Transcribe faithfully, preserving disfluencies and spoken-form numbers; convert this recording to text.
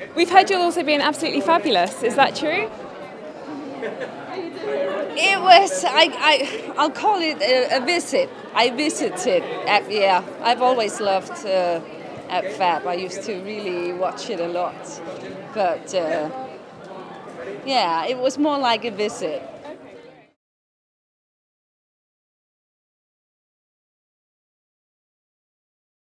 We've heard you'll also be absolutely fabulous. Is that true? It was, I, I, I'll call it a, a visit. I visited Ab, yeah. I've always loved uh, Ab Fab. I used to really watch it a lot. But uh, yeah, it was more like a visit.